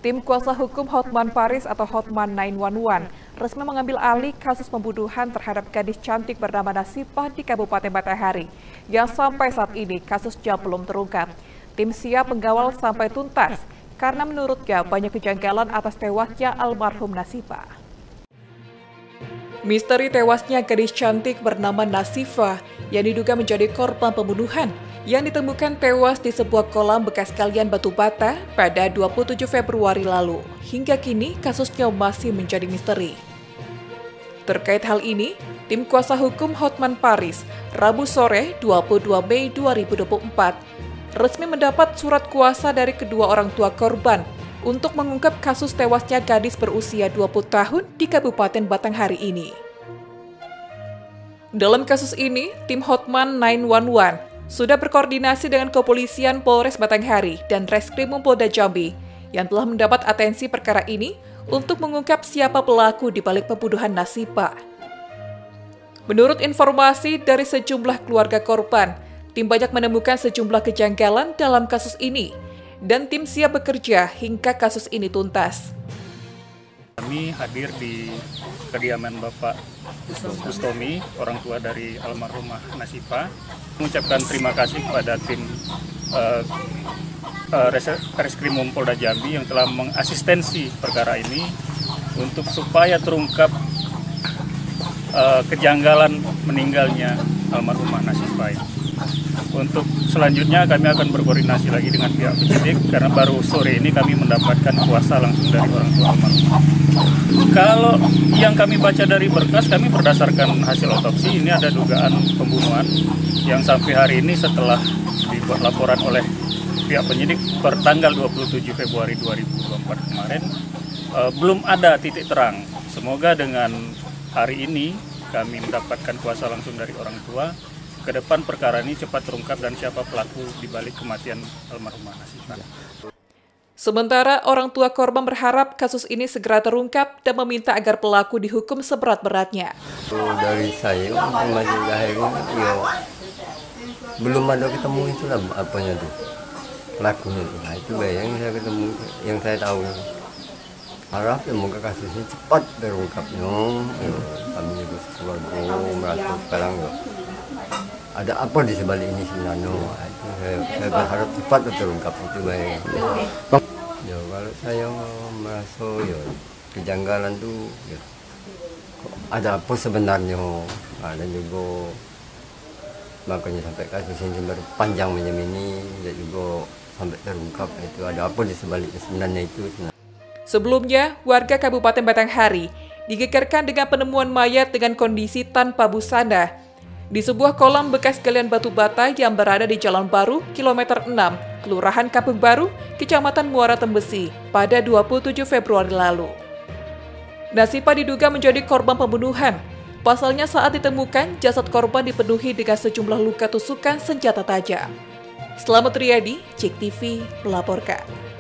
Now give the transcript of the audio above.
Tim kuasa hukum Hotman Paris atau Hotman 911 resmi mengambil alih kasus pembunuhan terhadap gadis cantik bernama Nasifah di Kabupaten Batanghari, yang sampai saat ini kasusnya belum terungkap. Tim siap mengawal sampai tuntas, karena menurutnya banyak kejanggalan atas tewasnya almarhum Nasifah. Misteri tewasnya gadis cantik bernama Nasifah yang diduga menjadi korban pembunuhan yang ditemukan tewas di sebuah kolam bekas galian batu bata pada 27 Februari lalu. Hingga kini kasusnya masih menjadi misteri. Terkait hal ini, tim kuasa hukum Hotman Paris Rabu sore 22 Mei 2024 resmi mendapat surat kuasa dari kedua orang tua korban untuk mengungkap kasus tewasnya gadis berusia 20 tahun di Kabupaten Batanghari ini. Dalam kasus ini, tim Hotman 911 sudah berkoordinasi dengan Kepolisian Polres Batanghari dan Reskrimum Polda Jambi yang telah mendapat atensi perkara ini untuk mengungkap siapa pelaku di balik pembunuhan Nasifah. Menurut informasi dari sejumlah keluarga korban, tim banyak menemukan sejumlah kejanggalan dalam kasus ini dan tim siap bekerja hingga kasus ini tuntas. Kami hadir di kediaman Bapak Bustomi, orang tua dari almarhumah Nasifah, mengucapkan terima kasih kepada tim Reskrimum Polda Jambi yang telah mengasistensi perkara ini untuk supaya terungkap kejanggalan meninggalnya almarhumah Nasifah. Untuk selanjutnya kami akan berkoordinasi lagi dengan pihak penyidik karena baru sore ini kami mendapatkan kuasa langsung dari orang tua almarhumah. Kalau yang kami baca dari berkas, kami berdasarkan hasil otopsi ini ada dugaan pembunuhan yang sampai hari ini setelah dibuat laporan oleh pihak penyidik per tanggal 27 Februari 2024 kemarin belum ada titik terang. Semoga dengan hari ini kami mendapatkan kuasa langsung dari orang tua. Ke depan perkara ini cepat terungkap dan siapa pelaku di balik kematian almarhumah Nasifah. Sementara orang tua korban berharap kasus ini segera terungkap dan meminta agar pelaku dihukum seberat-beratnya. Dari saya masih akhirnya belum ada ketemu itulah apanya tuh pelakunya tuh. Nah, itu yang saya ketemu, yang saya tahu. Harap semoga kasusnya cepat terungkapnya. Kami juga keluarga merasa sekarang ada apa di sebalik ini sebenarnya. Itu saya berharap cepat terungkap itu baik. Ya, kalau saya merasa ya kejanggalan tuh ya, ada apa sebenarnya. Ada juga makanya sampai kasus ini berpanjang macam ini dan juga sampai terungkap itu ada apa di sebaliknya sebenarnya itu. Sebelumnya, warga Kabupaten Batanghari digegerkan dengan penemuan mayat dengan kondisi tanpa busana di sebuah kolam bekas galian batu bata yang berada di Jalan Baru, kilometer 6, Kelurahan Kampung Baru, Kecamatan Muara Tembesi, pada 27 Februari lalu. Nasifah diduga menjadi korban pembunuhan. Pasalnya saat ditemukan, jasad korban dipenuhi dengan sejumlah luka tusukan senjata tajam. Selamat Riyadi, Cek TV melaporkan.